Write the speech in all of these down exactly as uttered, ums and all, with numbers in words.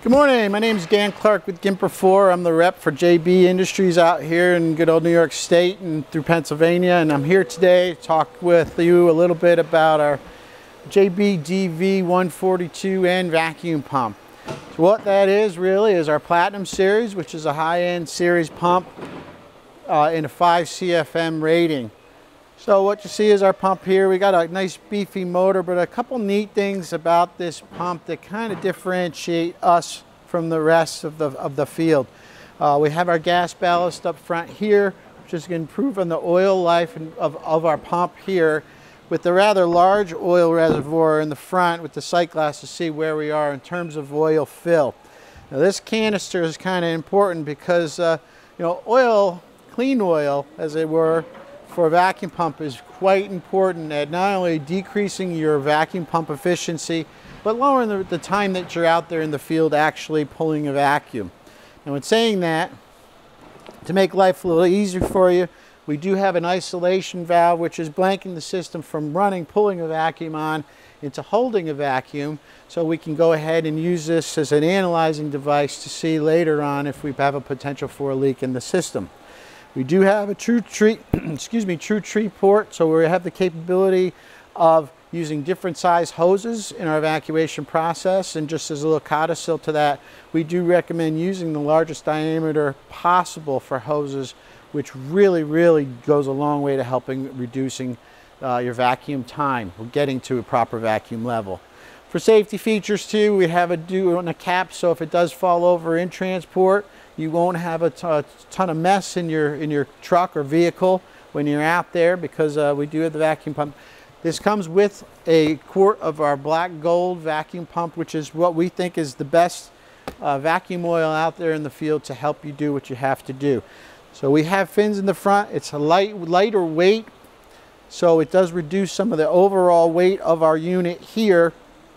Good morning, my name is Dan Clark with Gimper four. I'm the rep for J B Industries out here in good old New York State and through Pennsylvania, and I'm here today to talk with you a little bit about our J B D V one forty-two N vacuum pump. So what that is really is our Platinum series, which is a high-end series pump uh, in a five C F M rating. So what you see is our pump here. We got a nice beefy motor, but a couple neat things about this pump that kind of differentiate us from the rest of the, of the field. Uh, we have our gas ballast up front here, which is going to improve on the oil life of, of our pump here, with the rather large oil reservoir in the front with the sight glass to see where we are in terms of oil fill. Now this canister is kind of important because uh, you know, oil, clean oil as it were, for a vacuum pump is quite important at not only decreasing your vacuum pump efficiency, but lowering the, the time that you're out there in the field actually pulling a vacuum. Now in saying that, to make life a little easier for you, we do have an isolation valve which is blanking the system from running, pulling a vacuum on into holding a vacuum, so we can go ahead and use this as an analyzing device to see later on if we have a potential for a leak in the system. We do have a true tree, excuse me, true tree port, so we have the capability of using different size hoses in our evacuation process. And just as a little codicil to that, we do recommend using the largest diameter possible for hoses, which really, really goes a long way to helping reducing uh, your vacuum time or getting to a proper vacuum level. For safety features too, we have a do on a cap, so if it does fall over in transport, you won't have a ton of mess in your in your truck or vehicle when you're out there, because uh, we do have the vacuum pump. This comes with a quart of our black gold vacuum pump, which is what we think is the best uh, vacuum oil out there in the field to help you do what you have to do. So we have fins in the front. It's a light lighter weight, so it does reduce some of the overall weight of our unit here,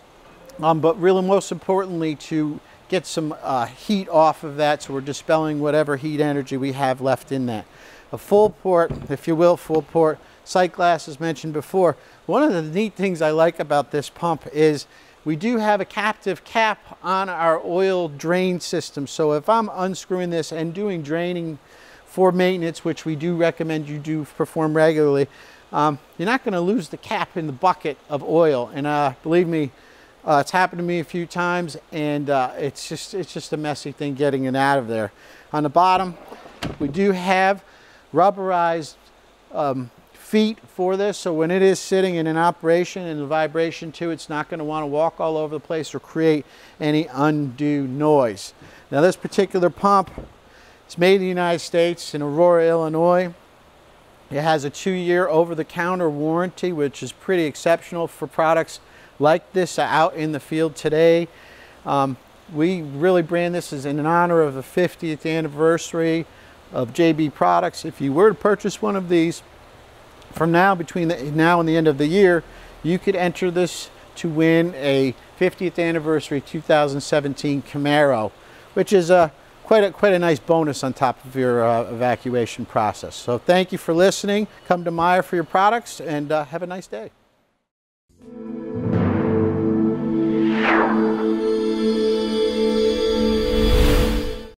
um, but really most importantly to get some uh, heat off of that, so we're dispelling whatever heat energy we have left in that. A full port, if you will, full port sight glass as mentioned before. One of the neat things I like about this pump is we do have a captive cap on our oil drain system. So if I'm unscrewing this and doing draining for maintenance, which we do recommend you do perform regularly, um, you're not going to lose the cap in the bucket of oil. And uh, believe me, Uh, it's happened to me a few times, and uh, it's just it's just a messy thing getting it out of there. On the bottom, we do have rubberized um, feet for this, so when it is sitting in an operation and the vibration too, it's not going to want to walk all over the place or create any undue noise. Now this particular pump, it's made in the United States in Aurora, Illinois. It has a two-year over-the-counter warranty, which is pretty exceptional for products like this out in the field today. Um, we really brand this as in honor of the fiftieth anniversary of J B products. If you were to purchase one of these from now, between the, now and the end of the year, you could enter this to win a fiftieth anniversary two thousand seventeen Camaro, which is a, quite, a, quite a nice bonus on top of your uh, evacuation process. So thank you for listening. Come to Meyer for your products, and uh, have a nice day.